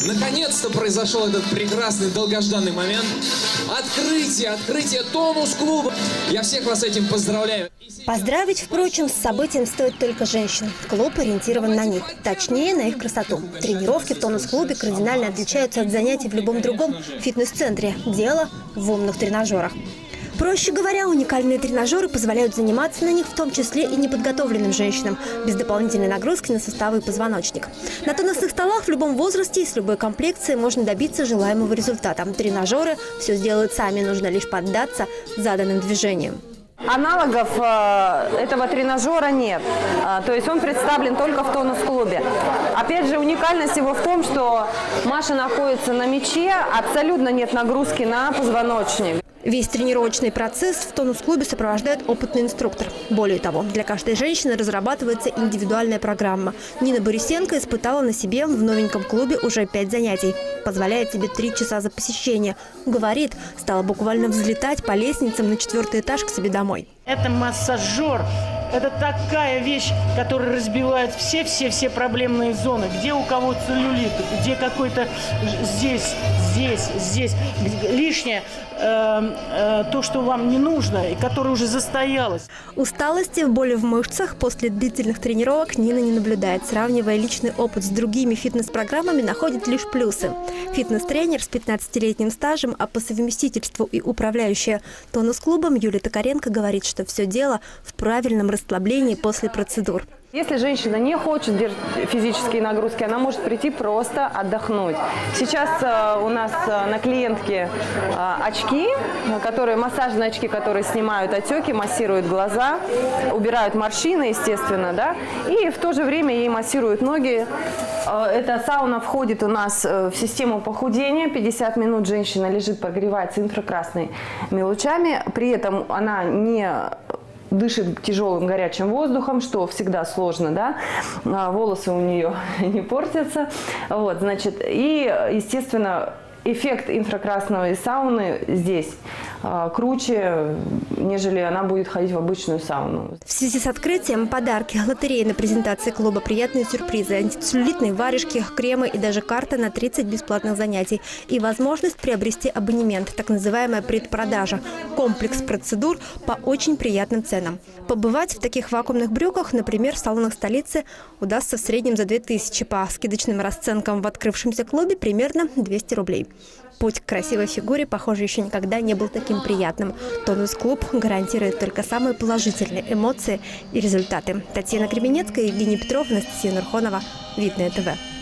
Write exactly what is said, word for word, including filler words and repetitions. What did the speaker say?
Наконец-то произошел этот прекрасный долгожданный момент. Открытие, открытие тонус-клуба. Я всех вас с этим поздравляю. Поздравить, впрочем, с событием стоит только женщин. Клуб ориентирован на них, точнее, на их красоту. Тренировки в тонус-клубе кардинально отличаются от занятий в любом другом фитнес-центре. Дело в умных тренажерах. Проще говоря, уникальные тренажеры позволяют заниматься на них в том числе и неподготовленным женщинам, без дополнительной нагрузки на суставы и позвоночник. На тонусных столах в любом возрасте и с любой комплекцией можно добиться желаемого результата. Тренажеры все сделают сами, нужно лишь поддаться заданным движениям. Аналогов э, этого тренажера нет, э, то есть он представлен только в тонус-клубе. Опять же, уникальность его в том, что Маша находится на мяче, абсолютно нет нагрузки на позвоночник. Весь тренировочный процесс в тонус-клубе сопровождает опытный инструктор. Более того, для каждой женщины разрабатывается индивидуальная программа. Нина Борисенко испытала на себе в новеньком клубе уже пять занятий. Позволяет себе три часа за посещение. Говорит, стала буквально взлетать по лестницам на четвертый этаж к себе домой. Это массажер. Это такая вещь, которая разбивает все-все-все проблемные зоны. Где у кого целлюлит, где какой-то здесь, здесь, здесь. Лишнее, э, э, то, что вам не нужно, и которое уже застоялось. Усталости, боли в мышцах после длительных тренировок Нина не наблюдает. Сравнивая личный опыт с другими фитнес-программами, находит лишь плюсы. Фитнес-тренер с пятнадцатилетним стажем, а по совместительству и управляющая тонус-клубом Юлия Токаренко говорит, что все дело в правильном расслаблении после процедур. Если женщина не хочет держать физические нагрузки, она может прийти просто отдохнуть. Сейчас э, у нас э, на клиентке э, очки, которые, массажные очки, которые снимают отеки, массируют глаза, убирают морщины, естественно, да, и в то же время ей массируют ноги. Э, эта сауна входит у нас в систему похудения. пятьдесят минут женщина лежит, прогревается инфракрасными лучами, при этом она не дышит тяжелым горячим воздухом, что всегда сложно, да, волосы у нее не портятся, вот, значит, и, естественно, эффект инфракрасной сауны здесь а, круче, нежели она будет ходить в обычную сауну. В связи с открытием подарки, лотереи на презентации клуба, приятные сюрпризы, антицеллюлитные варежки, кремы и даже карта на тридцать бесплатных занятий. И возможность приобрести абонемент, так называемая предпродажа, комплекс процедур по очень приятным ценам. Побывать в таких вакуумных брюках, например, в салонах столицы, удастся в среднем за две тысячи, по скидочным расценкам в открывшемся клубе примерно двести рублей. Путь к красивой фигуре, похоже, еще никогда не был таким приятным. Тонус-клуб гарантирует только самые положительные эмоции и результаты. Татьяна Кременецкая, Евгений Петров, Анастасия Нурхонова. Видное ТВ.